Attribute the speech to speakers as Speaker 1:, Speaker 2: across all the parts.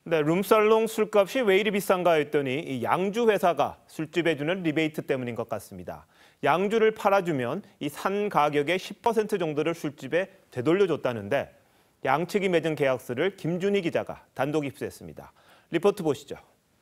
Speaker 1: 네, 룸살롱 술값이 왜 이리 비싼가 했더니 이 양주 회사가 술집에 주는 리베이트 때문인 것 같습니다. 양주를 팔아주면 이 산 가격의 10% 정도를 술집에 되돌려줬다는데 양측이 맺은 계약서를 김준희 기자가 단독 입수했습니다. 리포트 보시죠.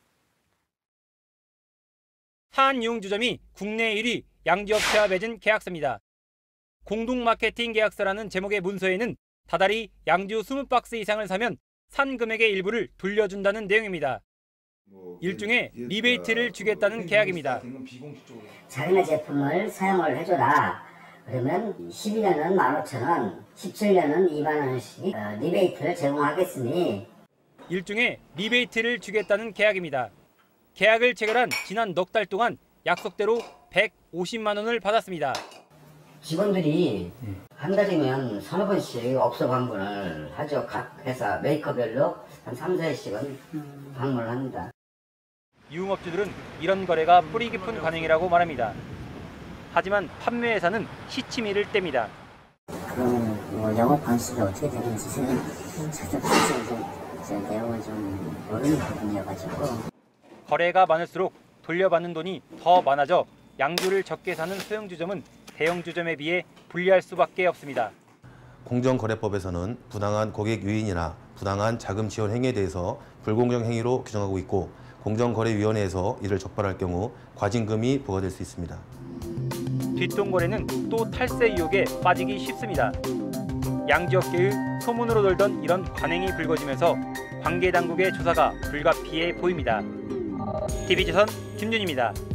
Speaker 2: 한융주점이 국내 1위 양주업체와 맺은 계약서입니다. 공동 마케팅 계약서라는 제목의 문서에는 다달이 양주 20박스 이상을 사면 산 금액의 일부를 돌려준다는 내용입니다. 일종의 리베이트를 주겠다는 계약입니다.
Speaker 3: 자기네 제품을 사용을 해줘라. 그러면 12년은 15,000원, 17년은 2만 원씩 리베이트를 제공하겠으니
Speaker 2: 일종의 리베이트를 주겠다는 계약입니다. 계약을 체결한 지난 넉 달 동안 약속대로 150만 원을 받았습니다.
Speaker 3: 직원들이 한 달이면 서너 번씩 업소 방문을 하죠. 각 회사 메이커별로 한 3, 4회씩은 방문을 합니다.
Speaker 2: 유흥업주들은 이런 거래가 뿌리 깊은 관행이라고 말합니다. 하지만 판매회사는 시치미를 뗍니다.
Speaker 3: 그럼 영업 방식이 어떻게 되는지 저도 좀 내용을 좀 모르는 부분이어가지고
Speaker 2: 거래가 많을수록 돌려받는 돈이 더 많아져 양주를 적게 사는 소형주점은 대형주점에 비해 불리할 수밖에 없습니다.
Speaker 4: 공정거래법에서는 부당한 고객 유인이나 부당한 자금 지원 행위에 대해서 불공정 행위로 규정하고 있고 공정거래위원회에서 이를 적발할 경우 과징금이 부과될 수 있습니다.
Speaker 2: 뒷돈거래는 또 탈세 유혹에 빠지기 쉽습니다. 양주업계의 소문으로 돌던 이런 관행이 불거지면서 관계당국의 조사가 불가피해 보입니다. TV조선 김윤입니다.